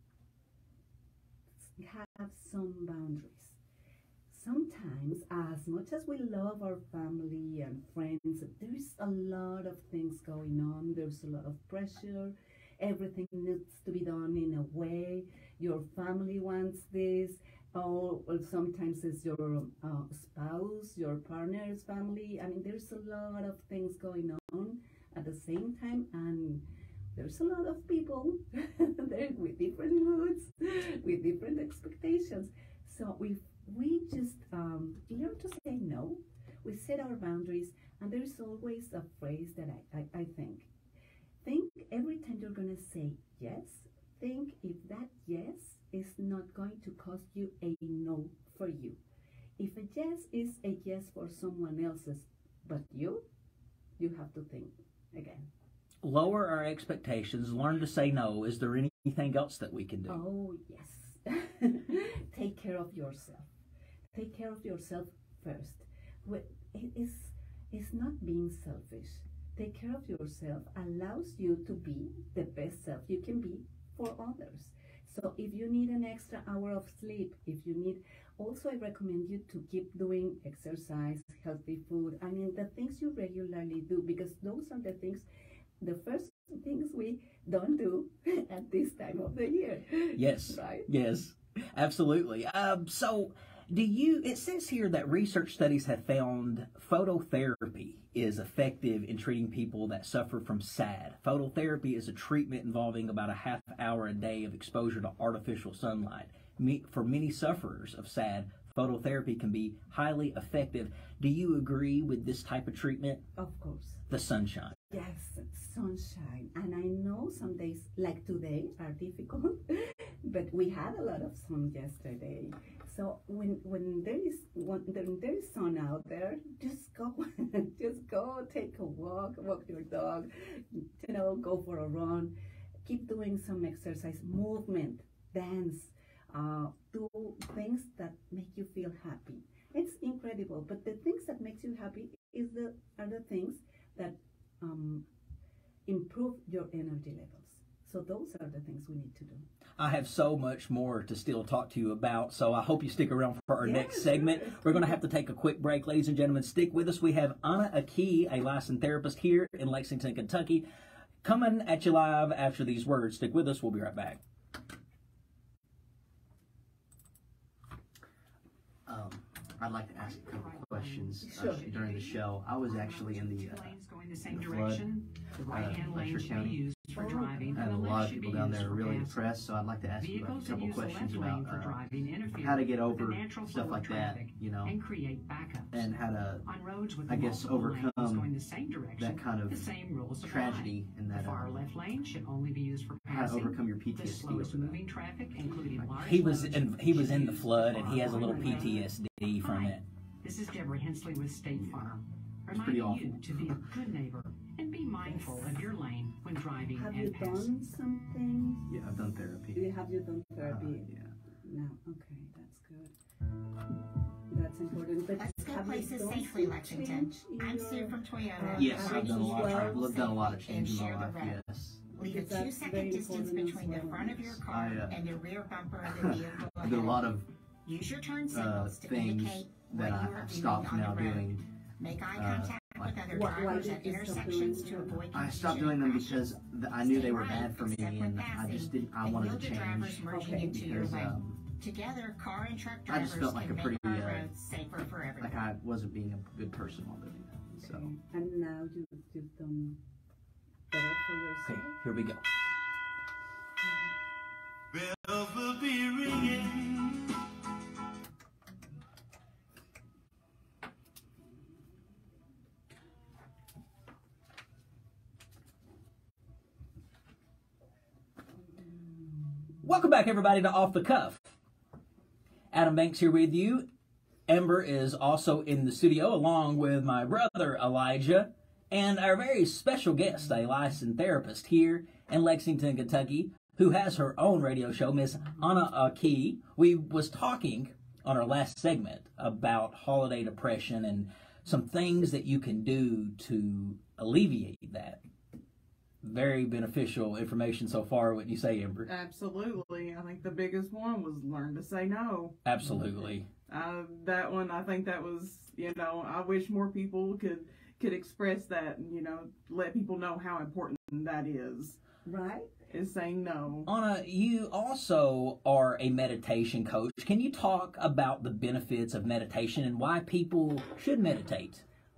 Have some boundaries. Sometimes, as much as we love our family and friends, there's a lot of things going on. There's a lot of pressure. Everything needs to be done in a way. Your family wants this. Or, or sometimes it's your uh, spouse, your partner's family. I mean, there's a lot of things going on. at the same time, and there's a lot of people there with different moods, with different expectations. So we we just um, learn to say no. We set our boundaries, and there is always a phrase that I, I, I think. Think every time you're going to say yes, think if that yes is not going to cost you a no for you. If a yes is a yes for someone else's, but you, you have to think again. Lower our expectations, learn to say no. Is there anything else that we can do? Oh, yes. Take care of yourself. Take care of yourself first. It is, it's not being selfish. Take care of yourself allows you to be the best self you can be for others. So if you need an extra hour of sleep, if you need, also I recommend you to keep doing exercise, healthy food. I mean, the things you regularly do, because those are the things, the first things we don't do at this time of the year. Yes. Right? Yes, absolutely. Um, so do you, it says here that research studies have found phototherapy is effective in treating people that suffer from S A D. Phototherapy is a treatment involving about a half hour a day of exposure to artificial sunlight. Me, for many sufferers of S A D, phototherapy can be highly effective. Do you agree with this type of treatment? Of course. The sunshine. Yes, sunshine. And I know some days, like today, are difficult, but we had a lot of sun yesterday. So when when there is when there is sun out there, just go, just go take a walk, walk your dog, you know, go for a run, keep doing some exercise, movement, dance, uh, do things that make you feel happy. It's incredible, but the things that makes you happy is the are the things that um, improve your energy levels. So those are the things we need to do. I have so much more to still talk to you about, so I hope you stick around for our Yeah, next segment. sure. We're going to have to take a quick break, ladies and gentlemen. Stick with us. We have Anna Aki, a licensed therapist here in Lexington, Kentucky, coming at you live after these words. Stick with us. We'll be right back. Um, I'd like to ask a couple of questions uh, Sure. during the show. I was actually in the, uh, Lanes going the same the flood, direction. The right-hand uh, lane Letcher should be County. used for driving, and and a the lot left of should be people down used there are for really passing. depressed, so I'd like to ask you Vehicles a that couple use the questions left lane about for uh, driving interfere how to get with over the natural stuff flow like of that, traffic you know, and create backups. and how to, On roads with I guess, multiple lanes overcome going the same direction, that kind of the same rules apply. tragedy in that, The far um, left lane should only be used for how to passing. overcome your P T The S D slowest over that. moving traffic, including large He was loads, in, he was in the should flood, use and he has a little far P right T lane. S D from Hi, it. this is Deborah Hensley with State Farm, pretty reminding you awful. to be a good neighbor and be mindful of your lane when driving Have and you passing. done something? Yeah, I've done therapy. Do you have you done therapy? Uh, yeah. No. Okay, that's good. That's important. But Let's go have you places done safely, some Lexington. change in I'm your- Sue from Toyota. Yes, Where I've done a you lot. drive I've done a lot of safely change and in my share the life. road. Yes. Leave a Because that's two-second very distance important as between the well. front of your car I, uh, and the rear bumper of the vehicle I did a ahead. lot of Use your turn uh, signals to things indicate what that you I, are I've doing stopped on now the road. doing. Make eye uh, contact like- with other Why- why drivers did at you stop intersections doing to that? avoid I stopped collision doing them crashes. because th- I knew Stay they were right, bad for me, except when and I passing, just didn't. I and wanted yield to to drivers change merging Okay. into your because lane. um, Together, car and truck I drivers just felt like can a pretty, make our uh, roads safer for everyone. like I wasn't being a good person while doing that. So. Okay. And now you, you've done better for yourself. Okay, here we go. Bells will be ringing. Welcome back, everybody, to Off the Cuff. Adam Banks here with you. Ember is also in the studio, along with my brother Elijah, and our very special guest, a licensed therapist here in Lexington, Kentucky, who has her own radio show, Miss Anna Aki. We was talking on our last segment about holiday depression and some things that you can do to alleviate that. Very beneficial information so far. What do you say, Ember? Absolutely. I think the biggest one was learn to say no. Absolutely. Uh, that one, I think that was, you know, I wish more people could could express that and, you know, let people know how important that is. Right? Is saying no. Anna, you also are a meditation coach. Can you talk about the benefits of meditation and why people should meditate?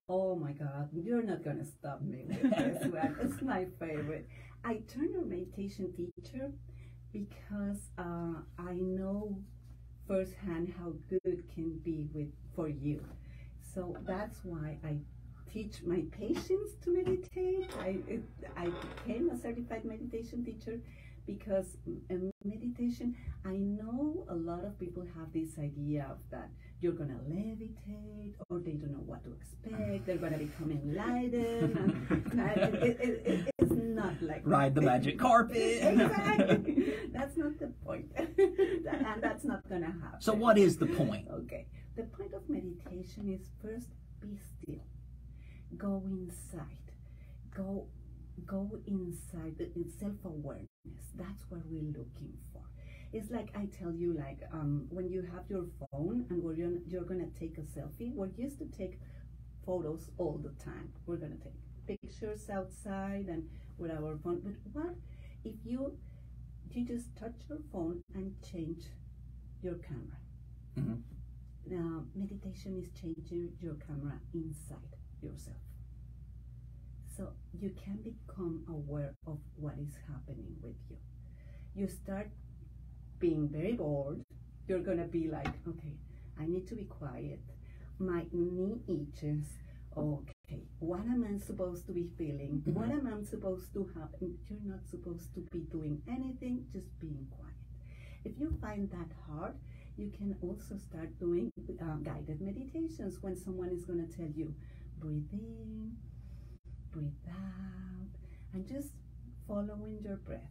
Oh my God, you're not going to stop me with this one. It's my favorite. I turned a meditation teacher because uh, I know firsthand how good it can be with for you. So that's why I teach my patients to meditate. I, it, I became a certified meditation teacher because in meditation, I know a lot of people have this idea of that you're gonna levitate, or they don't know what to expect. They're gonna become enlightened. And, and it, it, it, it's not like ride the that. magic carpet. Exactly. That's not the point, and that's not gonna happen. So what is the point? Okay. The point of meditation is first be still. Go inside. Go go inside the self-awareness. That's what we're looking for. It's like I tell you, like um, when you have your phone and we're gonna, you're gonna take a selfie. We're used to take photos all the time. We're gonna take pictures outside and with our phone. But what if you you just touch your phone and change your camera? Mm-hmm. Now, meditation is changing your camera inside yourself. So you can become aware of what is happening with you. You start being very bored. You're gonna be like, okay, I need to be quiet. My knee itches. Okay, what am I supposed to be feeling? Mm-hmm. What am I supposed to happen? You're not supposed to be doing anything, just being quiet. If you find that hard, you can also start doing uh, guided meditations when someone is going to tell you, breathe in, breathe out, and just following your breath.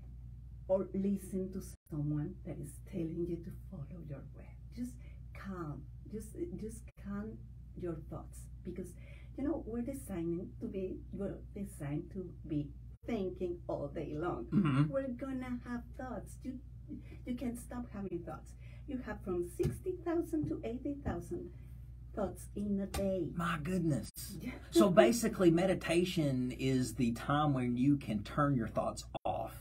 Or listen to someone that is telling you to follow your breath. Just calm, just, just calm your thoughts. Because, you know, we're designing to be, we're designed to be thinking all day long. Mm-hmm. We're going to have thoughts. You, you can't stop having thoughts. You have from sixty thousand to eighty thousand thoughts in a day. My goodness. So basically meditation is the time when you can turn your thoughts off.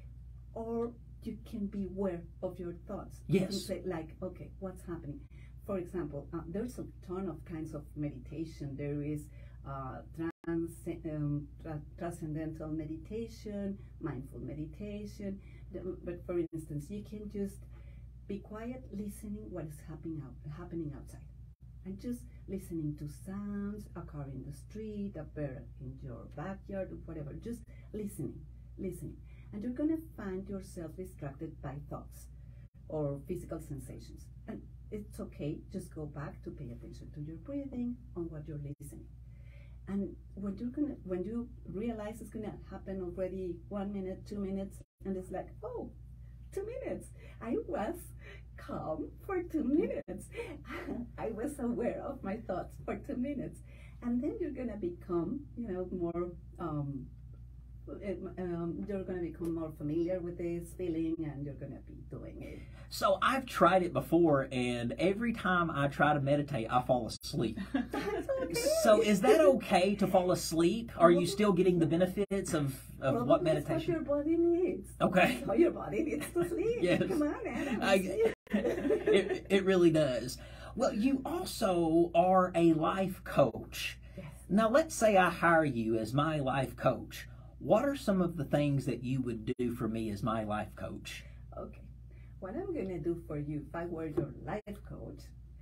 Or you can be aware of your thoughts. Yes. You can say like, okay, what's happening? For example, uh, there's a ton of kinds of meditation. There is uh, trans, um, tra transcendental meditation, mindful meditation. But for instance, you can just be quiet, listening what is happening out, happening outside, and just listening to sounds, a car in the street, a bird in your backyard, or whatever. Just listening, listening, and you're gonna find yourself distracted by thoughts or physical sensations, and it's okay. Just go back to pay attention to your breathing, on what you're listening, and when you're gonna, when you realize it's gonna happen already, one minute, two minutes, and it's like, oh. Two minutes. I was calm for two minutes. I was aware of my thoughts for two minutes. And then you're going to become, you know, more, um, um, you're going to become more familiar with this feeling, and you're going to be doing it. So I've tried it before, and every time I try to meditate, I fall asleep. That's okay. So is that okay to fall asleep? Are you still getting the benefits of, of well, what that's meditation? what your body needs. Okay. So your body needs to sleep. Yes. Come on, Adam. I, it, it really does. Well, you also are a life coach. Yes. Now, let's say I hire you as my life coach. What are some of the things that you would do for me as my life coach? Okay. What I'm going to do for you, if I were your life coach,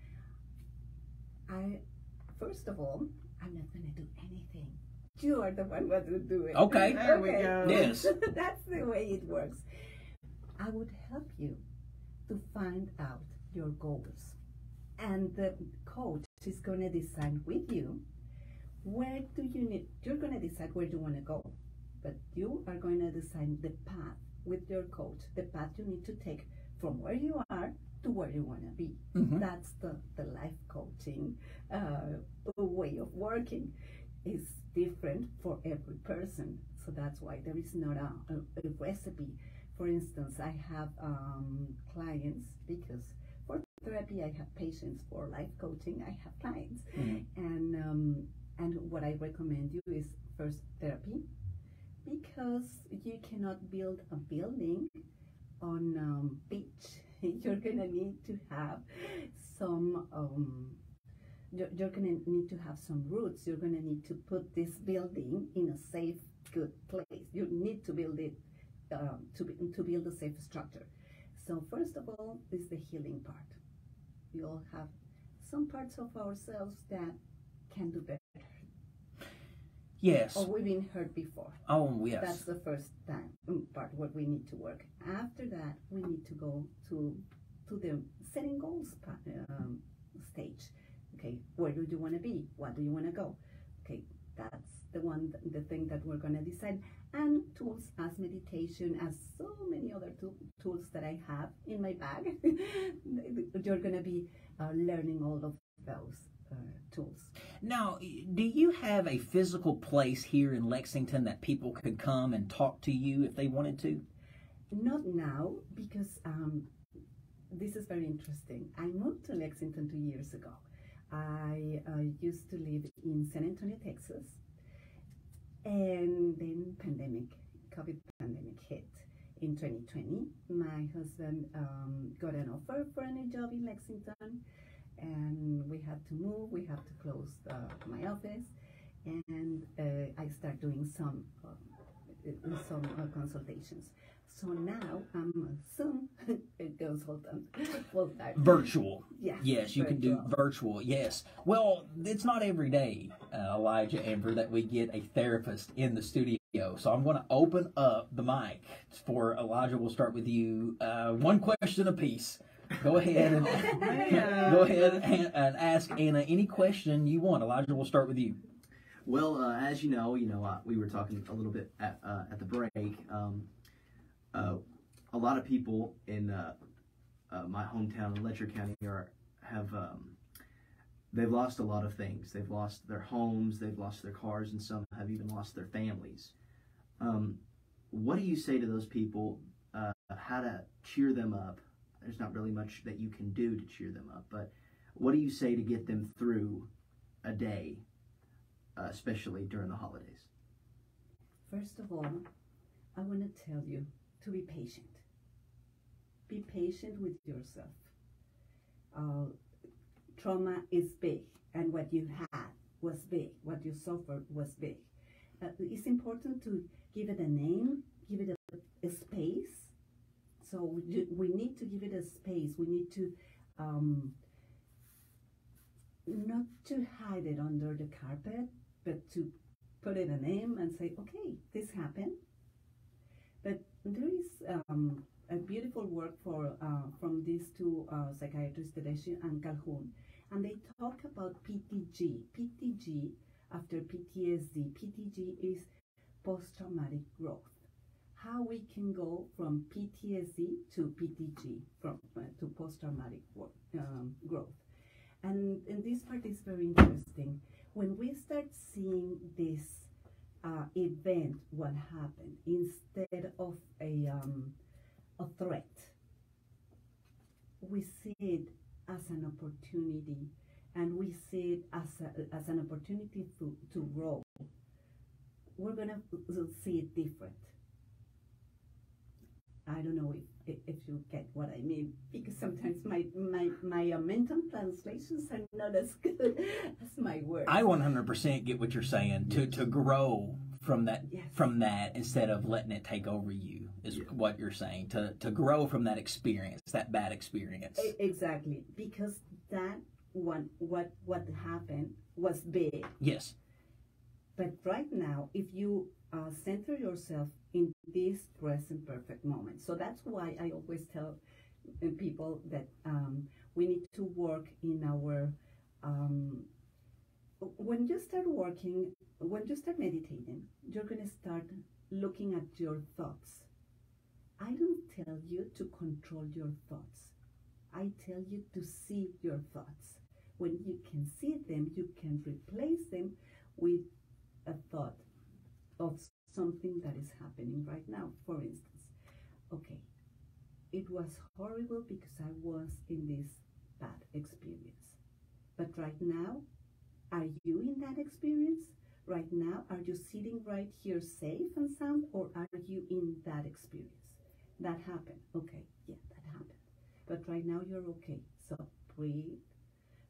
I, first of all, I'm not going to do anything. You are the one who will do it. Okay. There okay. we go. Yes. That's the way it works. I would help you to find out your goals. And the coach is going to decide with you where do you need, you're going to decide where you want to go. But you are going to decide the path with your coach, the path you need to take from where you are to where you want to be. Mm-hmm. That's the, the life coaching uh, way of working. Is different for every person. So that's why there is not a, a, a recipe. For instance, I have um, clients, because for therapy I have patients, for life coaching I have clients. Mm-hmm. And, um, and what I recommend you is first therapy, because you cannot build a building on um, beach. You're gonna need to have some um, you're, you're going to need to have some roots. You're going to need to put this building in a safe, good place. You need to build it um, to, be, to build a safe structure. So first of all is the healing part. We all have some parts of ourselves that can do better. Yes. Or we've been hurt before. Oh, yes. That's the first time, um, part where we need to work. After that, we need to go to to the setting goals um, stage. Okay, where do you want to be? What do you want to go? Okay, that's the one, the thing that we're going to decide. And tools as meditation, as so many other to tools that I have in my bag. You're going to be uh, learning all of those uh, tools. Now, do you have a physical place here in Lexington that people could come and talk to you if they wanted to? Not now, because um, this is very interesting. I moved to Lexington two years ago. I uh, used to live in San Antonio, Texas, and then pandemic, COVID pandemic hit in twenty twenty. My husband um, got an offer for a new job in Lexington, and we had to move. We had to close uh, my office, and uh, I started doing some uh, some uh, consultations. So now I'm a Zoom consultant, full time. Virtual. Yeah. Yes, you virtual. can do virtual. Yes. Well, it's not every day, uh, Elijah Amber, that we get a therapist in the studio. So I'm going to open up the mic for Elijah. We'll start with you. Uh, one question apiece. Go ahead and go ahead and, and ask Anna any question you want. Elijah, we'll start with you. Well, uh, as you know, you know, uh, we were talking a little bit at uh, at the break. Um, Uh, a lot of people in uh, uh, my hometown in Letcher County are have um, they've lost a lot of things. They've lost their homes, they've lost their cars, and some have even lost their families. Um, what do you say to those people? Uh, how to cheer them up? There's not really much that you can do to cheer them up, but what do you say to get them through a day, uh, especially during the holidays? First of all, I want to tell you to be patient. Be patient with yourself. Uh, trauma is big, and what you had was big. What you suffered was big. Uh, it's important to give it a name, give it a, a space. So you, we need to give it a space. We need to um, not to hide it under the carpet, but to put it a name and say, okay, this happened. But there is um, a beautiful work for uh, from these two uh, psychiatrists, Tedeschi and Calhoun, and they talk about P T G. P T G after P T S D. P T G is post-traumatic growth. How we can go from P T S D to P T G, from uh, to post-traumatic um, growth. And, and this part is very interesting. When we start seeing this Uh, event, what happened, instead of a um, a threat, we see it as an opportunity, and we see it as a, as an opportunity to, to grow. We're gonna see it different. I don't know if, if you get what I mean, because sometimes my my, my uh, mental translations are not as good as my words. I one hundred percent get what you're saying. To to grow from that yes. from that instead of letting it take over you is yeah. what you're saying. To to grow from that experience, that bad experience. Exactly, because that one what what happened was big. Yes. But right now, if you uh, center yourself in this present perfect moment. So that's why I always tell people that um, we need to work in our, um, when you start working, when you start meditating, you're going to start looking at your thoughts. I don't tell you to control your thoughts. I tell you to see your thoughts. When you can see them, you can replace them with a thought of something that is happening right now. For instance, okay, it was horrible because I was in this bad experience. But right now, are you in that experience? Right now, are you sitting right here safe and sound, or are you in that experience? That happened. Okay, yeah, that happened. But right now you're okay. So breathe,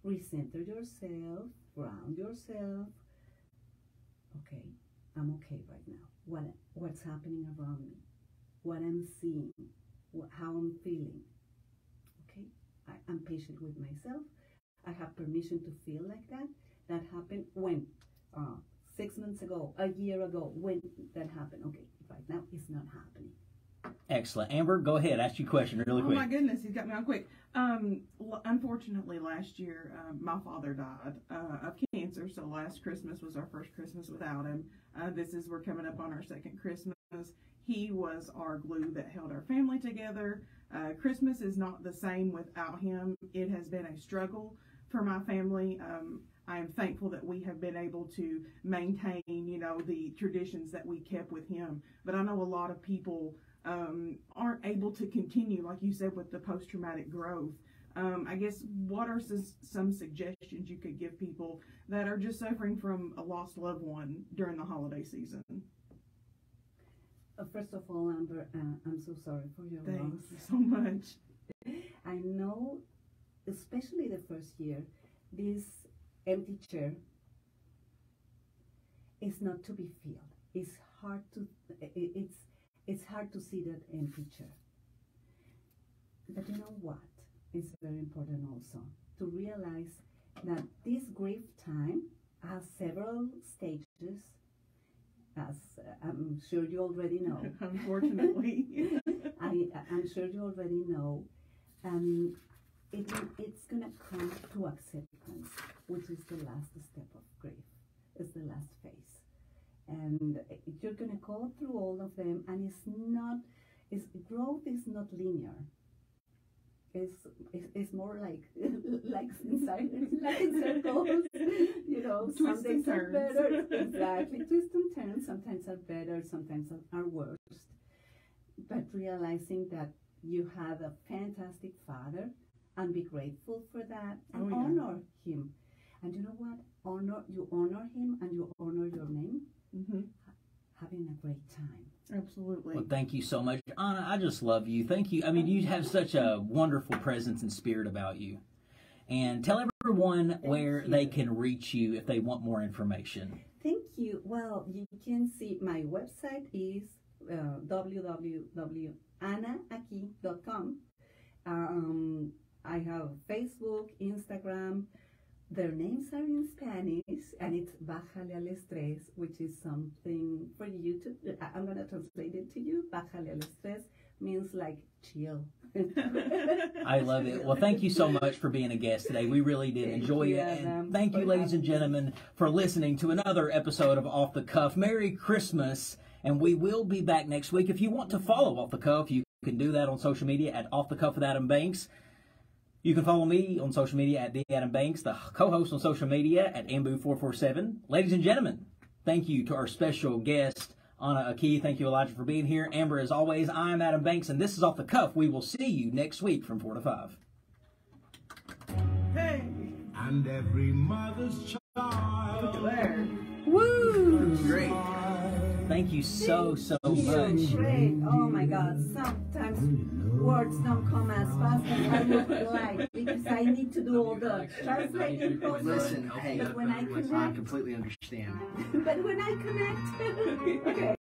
recenter yourself, ground yourself. Okay, I'm okay right now. What what's happening around me? What I'm seeing? What, how I'm feeling? Okay, I, I'm patient with myself. I have permission to feel like that. That happened when? Uh, six months ago, a year ago, when that happened. Okay, right now it's not happening. Excellent. Amber, go ahead. Ask your question really oh quick. my goodness, he's got me on quick. Um, l- unfortunately, last year, uh, my father died uh, of cancer, so last Christmas was our first Christmas without him. Uh, this is, we're coming up on our second Christmas. He was our glue that held our family together. Uh, Christmas is not the same without him. It has been a struggle for my family. Um, I am thankful that we have been able to maintain, you know, the traditions that we kept with him. But I know a lot of people um, aren't able to continue, like you said, with the post-traumatic growth. Um, I guess, what are some, some suggestions you could give people that are just suffering from a lost loved one during the holiday season? Uh, first of all, Amber, uh, I'm so sorry for your Thank loss. you so much. I know, especially the first year, this empty chair is not to be filled. It's hard to, it's, it's hard to see that empty chair. But you know what? It's very important also to realize that this grief time has several stages, as uh, I'm sure you already know. Unfortunately. I, I'm sure you already know. And it, it's going to come to acceptance, which is the last step of grief. It's the last phase. And you're going to go through all of them, and it's not, it's, growth is not linear. It's, it's, it's more like like inside, like in circles, you know. Twists Some days and are turns. better, exactly. Twists and turns. Sometimes are better, sometimes are worse. But realizing that you have a fantastic father, and be grateful for that, and Oh, yeah. honor him. And you know what? Honor you honor him, and you honor your name. Mm-hmm. Having a great time. Absolutely. Well, thank you so much. Anna, I just love you. Thank you. I mean, you have such a wonderful presence and spirit about you. And tell everyone Thank where you. they can reach you if they want more information. Thank you. Well, you can see my website is uh, w w w dot ana aquí dot com. Um, I have Facebook, Instagram. Their names are in Spanish, and it's Bájale al estrés, which is something for you to, I- I'm going to translate it to you. Bájale al estrés means like chill. I love it. Well, thank you so much for being a guest today. We really did Thank enjoy you, it. And Adam, thank you, for ladies and having me. gentlemen, for listening to another episode of Off the Cuff. Merry Christmas. And we will be back next week. If you want to follow Off the Cuff, you can do that on social media at Off the Cuff with Adam Banks. You can follow me on social media at The Adam Banks, the co-host on social media at Ambu four four seven. Ladies and gentlemen, thank you to our special guest, Anna Aki. Thank you, Elijah, for being here. Amber, as always, I'm Adam Banks, and this is Off the Cuff. We will see you next week from four to five. Hey. And every mother's child. There. Woo! Great. Thank you so, so Thank you. much. Great. Oh my God. Sometimes words don't come as fast as I would like because I need to do all the translating process. Listen, hey, But when I I connect, completely understand. but when I connect, okay.